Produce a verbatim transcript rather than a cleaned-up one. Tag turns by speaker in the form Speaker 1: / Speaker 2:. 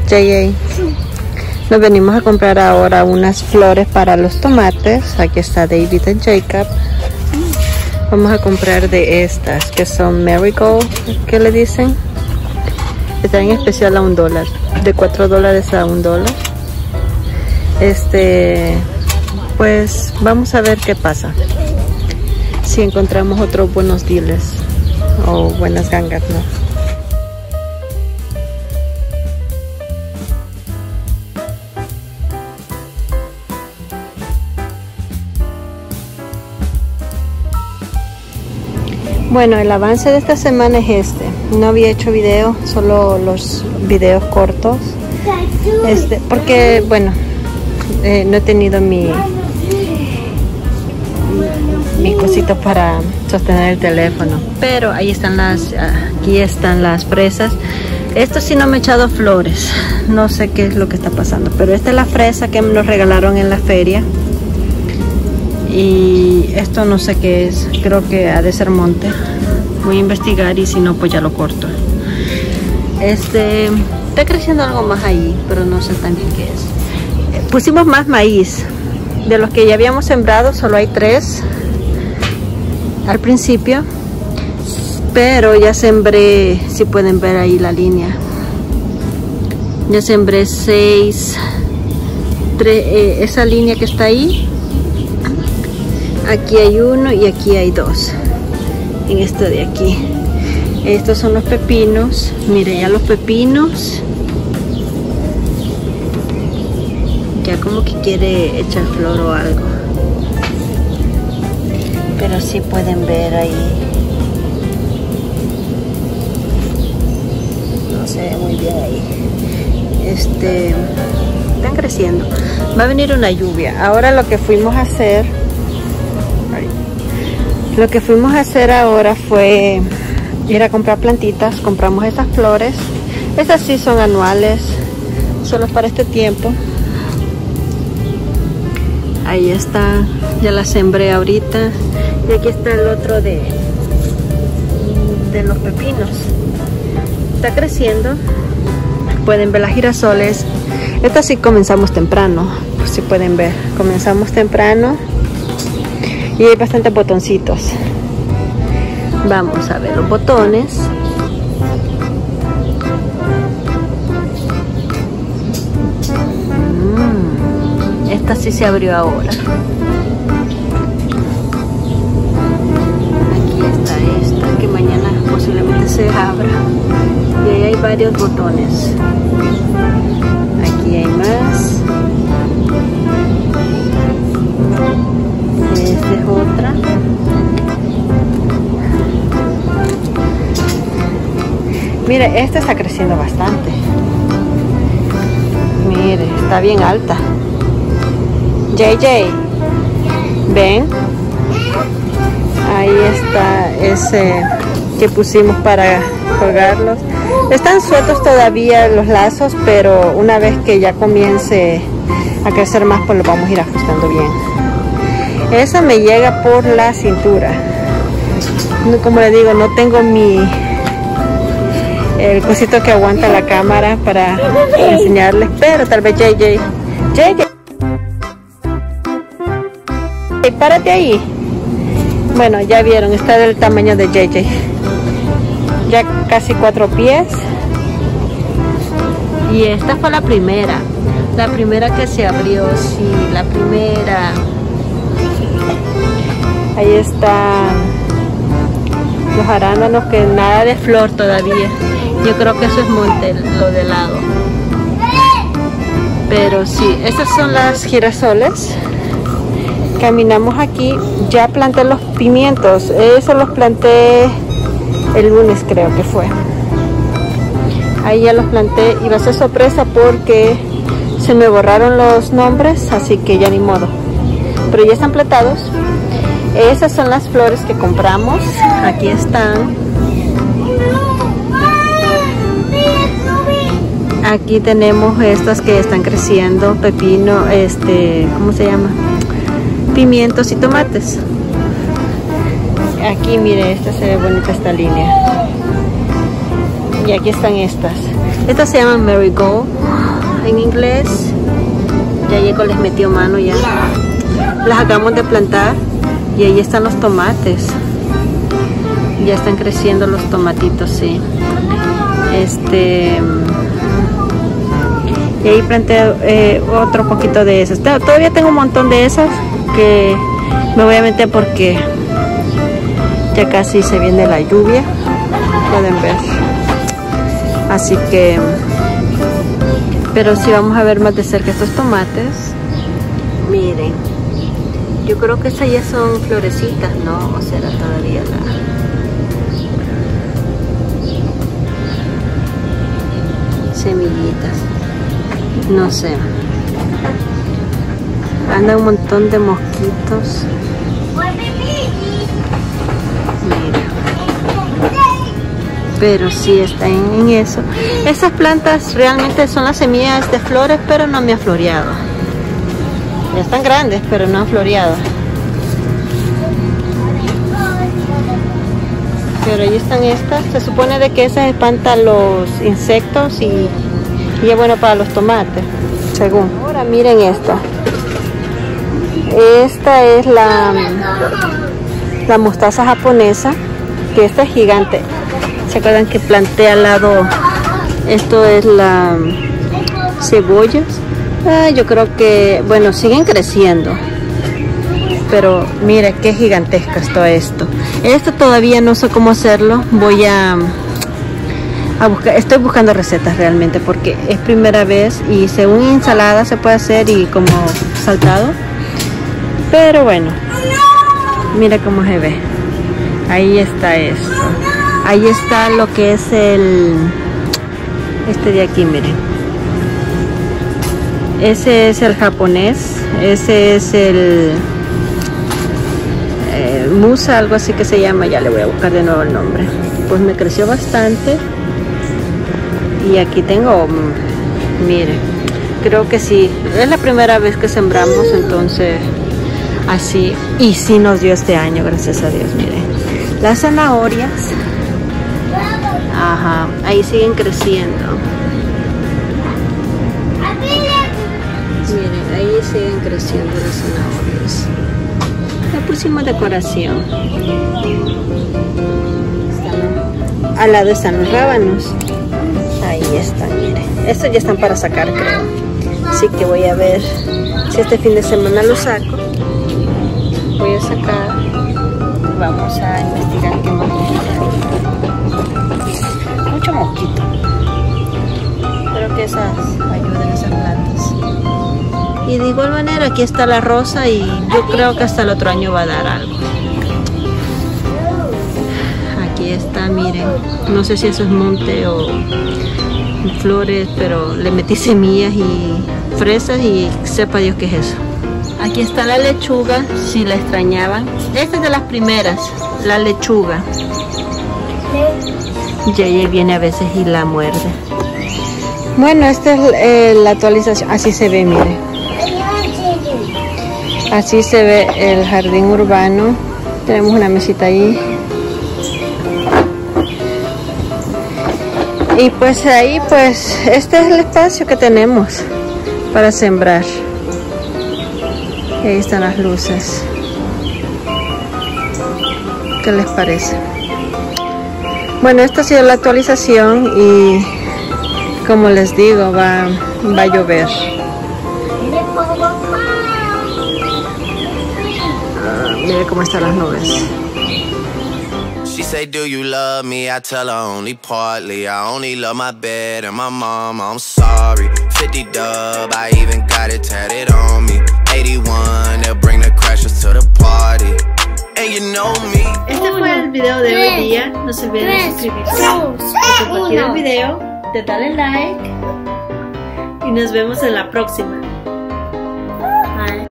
Speaker 1: J J, nos venimos a comprar ahora unas flores para los tomates. Aquí está David y Jacob. Vamos a comprar de estas que son Marigold, ¿qué le dicen? Están en especial a un dólar, de cuatro dólares a un dólar. Este, pues vamos a ver qué pasa. Si encontramos otros buenos deals o buenas gangas, ¿no? Bueno, el avance de esta semana es este. No había hecho video, solo los videos cortos. Este, porque, bueno, eh, no he tenido mi mis cositas para sostener el teléfono. Pero ahí están las, aquí están las fresas. Esto sí no me he echado flores. No sé qué es lo que está pasando. Pero esta es la fresa que me nos regalaron en la feria. Y esto no sé qué es, creo que ha de ser monte. Voy a investigar y si no pues ya lo corto. Este, está creciendo algo más ahí, pero no sé también qué es. Pusimos más maíz. De los que ya habíamos sembrado solo hay tres al principio, pero ya sembré, si pueden ver ahí la línea, ya sembré seis, tres, eh, esa línea que está ahí. Aquí hay uno y aquí hay dos. En esto de aquí. Estos son los pepinos. Mire, ya los pepinos. Ya como que quiere echar flor o algo. Pero sí pueden ver ahí. No se ve muy bien ahí. Este, están creciendo. Va a venir una lluvia. Ahora lo que fuimos a hacer. Lo que fuimos a hacer ahora fue ir a comprar plantitas. Compramos esas flores. Estas sí son anuales, solo para este tiempo. Ahí está, ya la sembré ahorita. Y aquí está el otro de, de los pepinos. Está creciendo. Pueden ver las girasoles. Estas sí comenzamos temprano, pues si pueden ver. Comenzamos temprano. Y hay bastantes botoncitos. Vamos a ver los botones. Mm, esta sí se abrió ahora. Aquí está esta, que mañana posiblemente se abra. Y ahí hay varios botones. Aquí hay más. Esta es otra. Mire, esta está creciendo bastante. Mire, está bien alta. J J, ven. Ahí está ese que pusimos para colgarlos. Están sueltos todavía los lazos, pero una vez que ya comience a crecer más, pues lo vamos a ir ajustando bien. Esa me llega por la cintura. Como le digo, no tengo mi el cosito que aguanta la cámara para enseñarles, pero tal vez J J J J hey, párate ahí. Bueno, ya vieron, está del tamaño de J J, ya casi cuatro pies. Y esta fue la primera la primera que se abrió. Sí, la primera. Ahí están los arándanos, que nada de flor todavía. Yo creo que eso es monte, lo de lado. Pero sí, estas son las girasoles. Caminamos aquí. Ya planté los pimientos. Eso los planté el lunes, creo que fue. Ahí ya los planté. Y va a ser sorpresa porque se me borraron los nombres, así que ya ni modo. Pero ya están plantados. Esas son las flores que compramos. Aquí están. Aquí tenemos estas que están creciendo. Pepino, este, ¿cómo se llama? Pimientos y tomates. Aquí, mire, esta se ve bonita esta línea. Y aquí están estas. Estas se llaman marigold en inglés. Ya Diego les metió mano ya. Las acabamos de plantar y ahí están los tomates. Ya están creciendo los tomatitos, sí. Este... Y ahí planté eh, otro poquito de esas. Todavía tengo un montón de esas que me voy a meter porque ya casi se viene la lluvia. Pueden ver. Así que... Pero si vamos a ver más de cerca estos tomates. Miren. Yo creo que esas ya son florecitas, ¿no? O será todavía la... semillitas. No sé. Anda un montón de mosquitos. Mira. Pero sí están en eso. Estas plantas realmente son las semillas de flores, pero no me ha floreado. Ya están grandes, pero no han floreado. Pero ahí están estas. Se supone de que esas espantan los insectos y, y es bueno para los tomates, según. Ahora miren esta. Esta es la, la mostaza japonesa, que esta es gigante. ¿Se acuerdan que planté al lado? Esto es la cebollas. Ah, yo creo que, bueno, siguen creciendo. Pero mira qué gigantesca es todo esto. Esto todavía no sé cómo hacerlo. Voy a, a buscar, estoy buscando recetas realmente porque es primera vez y según ensalada se puede hacer y como saltado. Pero bueno, mira cómo se ve. Ahí está esto. Ahí está lo que es el, este de aquí, miren. Ese es el japonés. Ese es el eh, musa, algo así que se llama. Ya le voy a buscar de nuevo el nombre. Pues me creció bastante. Y aquí tengo, miren, creo que sí. Es la primera vez que sembramos, entonces así. Y sí nos dio este año, gracias a Dios, miren. Las zanahorias. Ajá, ahí siguen creciendo. Miren, ahí siguen creciendo las zanahorias. Le pusimos decoración. Están, al lado están los rábanos. Ahí están, miren. Estos ya están para sacar, creo. Así que voy a ver si este fin de semana lo saco. Voy a sacar. Vamos a investigar qué más. Mucho mosquito. Espero que esas ayuden, esas plantas. Y de igual manera aquí está la rosa y yo creo que hasta el otro año va a dar algo. Aquí está, miren. No sé si eso es monte o flores, pero le metí semillas y fresas y sepa Dios qué es eso. Aquí está la lechuga, si la extrañaban. Esta es de las primeras, la lechuga. Y ella viene a veces y la muerde. Bueno, esta es eh, la actualización. Así se ve, miren. Así se ve el jardín urbano. Tenemos una mesita ahí. Y pues ahí, pues, este es el espacio que tenemos para sembrar. Y ahí están las luces. ¿Qué les parece? Bueno, esta ha sido la actualización y como les digo, va, va a llover. Ah, mire cómo están las nubes.
Speaker 2: She say, do you love me? I tell her only partly. I only love my bed and my mom. I'm sorry. fifty dub, I even got it tatted on me. eighty-one, they'll bring the crashers to the party. And you know me.
Speaker 1: Este fue el video de hoy día. No se olviden de suscribirse, de compartir el video, de darle like y nos vemos en la próxima.